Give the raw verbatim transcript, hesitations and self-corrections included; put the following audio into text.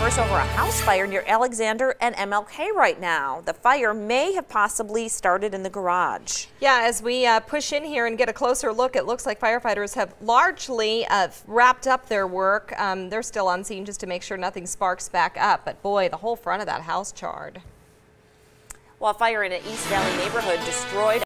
members over a house fire near Alexander and M L K right now. The fire may have possibly started in the garage. Yeah, as we uh, push in here and get a closer look, it looks like firefighters have largely uh, wrapped up their work. Um, they're still on scene just to make sure nothing sparks back up. But boy, the whole front of that house charred. While fire in an East Valley neighborhood destroyed